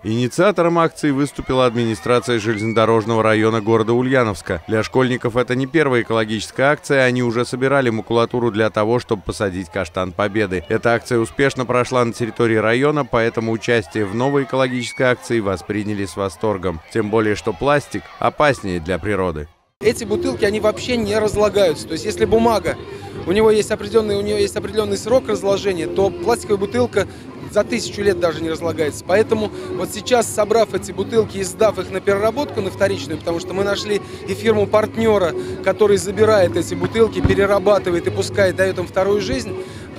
Инициатором акции выступила администрация железнодорожного района города Ульяновска. Для школьников это не первая экологическая акция, они уже собирали макулатуру для того, чтобы посадить каштан Победы. Эта акция успешно прошла на территории района, поэтому участие в новой экологической акции восприняли с восторгом. Тем более, что пластик опаснее для природы. Эти бутылки, они вообще не разлагаются. То есть, если бумага, у нее есть определенный срок разложения, то пластиковая бутылка за 1000 лет даже не разлагается. Поэтому вот сейчас, собрав эти бутылки и сдав их на переработку, на вторичную, потому что мы нашли и фирму-партнера, который забирает эти бутылки, перерабатывает и пускай дает им вторую жизнь,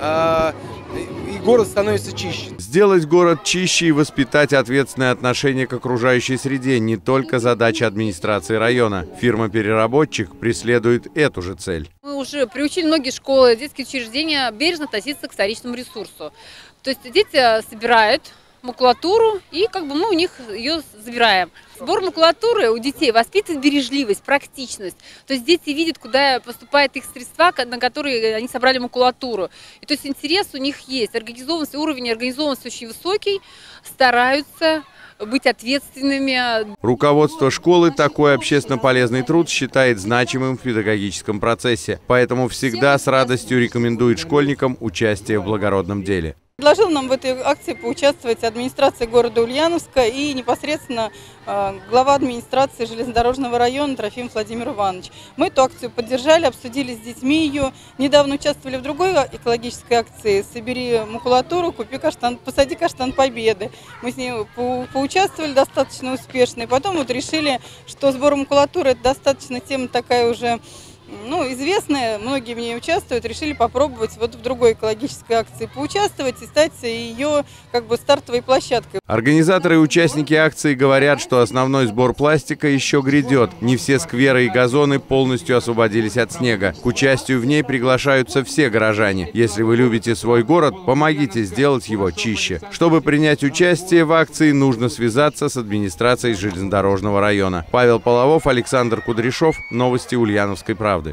и город становится чище. Сделать город чище и воспитать ответственное отношение к окружающей среде – не только задача администрации района. Фирма-переработчик преследует эту же цель. Мы уже приучили многие школы, детские учреждения бережно относиться к вторичному ресурсу. То есть дети собирают макулатуру и мы у них ее забираем. Сбор макулатуры у детей воспитывает бережливость, практичность. То есть дети видят, куда поступают их средства, на которые они собрали макулатуру. И то есть интерес у них есть, уровень организованности очень высокий, стараются быть ответственными. Руководство школы такой общественно полезный труд считает значимым в педагогическом процессе, поэтому всегда с радостью рекомендует школьникам участие в благородном деле. Предложил нам в этой акции поучаствовать администрация города Ульяновска и непосредственно глава администрации железнодорожного района Трофимов Владимир Иванович. Мы эту акцию поддержали, обсудили с детьми ее. Недавно участвовали в другой экологической акции «Собери макулатуру, купи каштан, посади каштан Победы». Мы с ней поучаствовали достаточно успешно. И потом решили, что сбор макулатуры – это достаточно тема такая уже известная, многие в ней участвуют, решили попробовать в другой экологической акции поучаствовать и стать ее стартовой площадкой. Организаторы и участники акции говорят, что основной сбор пластика еще грядет. Не все скверы и газоны полностью освободились от снега. К участию в ней приглашаются все горожане. Если вы любите свой город, помогите сделать его чище. Чтобы принять участие в акции, нужно связаться с администрацией железнодорожного района. Павел Половов, Александр Кудряшов. Новости Ульяновской правды.